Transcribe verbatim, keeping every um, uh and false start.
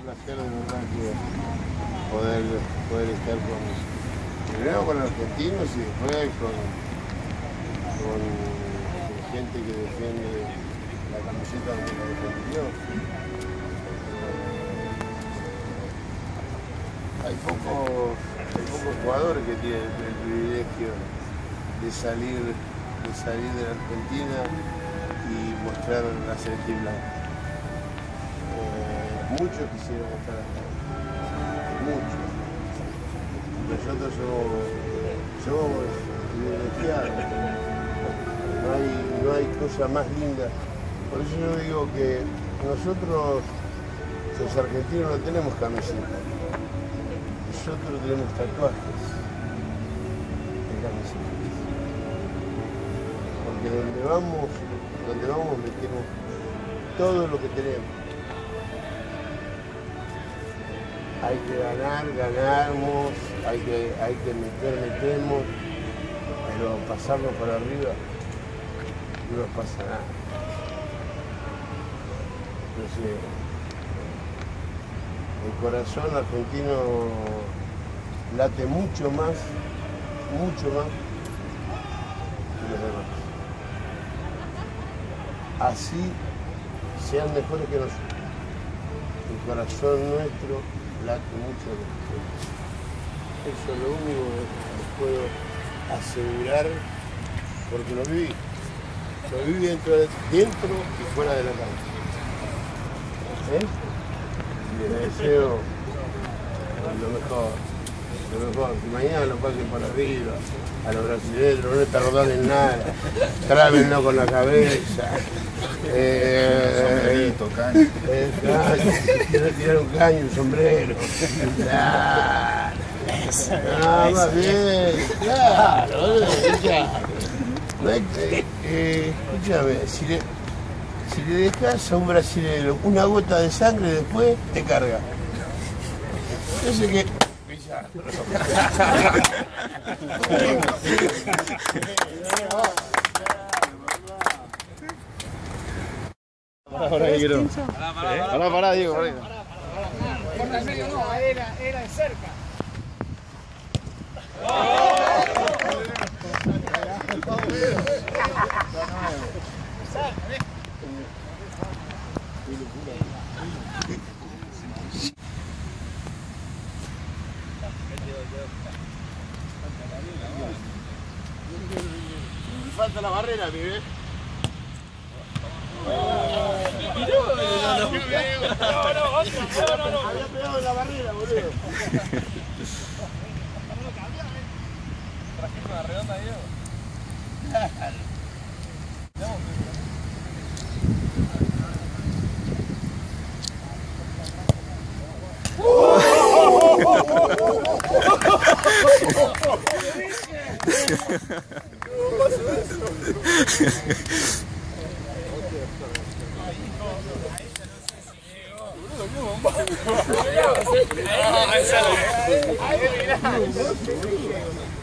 placer de verdad que poder, poder estar con, primero con argentinos y después con, con gente que defiende la camiseta de la defendió. Hay pocos, hay pocos jugadores que tienen el privilegio de salir, de salir de la Argentina y mostrar la selección blanca. Eh, muchos quisieron estar acá, muchos. Nosotros somos, somos privilegiados, no hay, no hay cosa más linda. Por eso yo digo que nosotros, los argentinos, no tenemos camiseta. Nosotros tenemos tatuajes en camisetas. Porque donde vamos, donde vamos metemos todo lo que tenemos. Hay que ganar, ganamos, hay que, hay que meter, metemos, pero pasarnos por arriba no nos pasa nada. Entonces, el corazón argentino late mucho más, mucho más que los demás. Así sean mejores que nosotros. El corazón nuestro late mucho más. Eso es lo único que les puedo asegurar porque lo viví. Lo viví dentro, de, dentro y fuera de la cancha. ¿Eh? Les deseo lo mejor, lo mejor, que mañana lo pasen por arriba, a los brasileños, no les tardan en nada, trábenlo con la cabeza. Eh, sombrerito, caño. Eh, caño, tirar un caño, un sombrero. Claro. Ah, más bien, claro, claro. No hay que, eh, escúchame, si le, si le dejas a un brasilero una gota de sangre después, te carga. Yo sé que... Pará, pará, quiero. Pará, pará, Diego, pará. Corta el medio, no, era, era de cerca. Falta la barrera, pibe. No, no, no, no. Había pegado en la barrera, boludo. ¿Trajiste una redonda, Diego? Ahí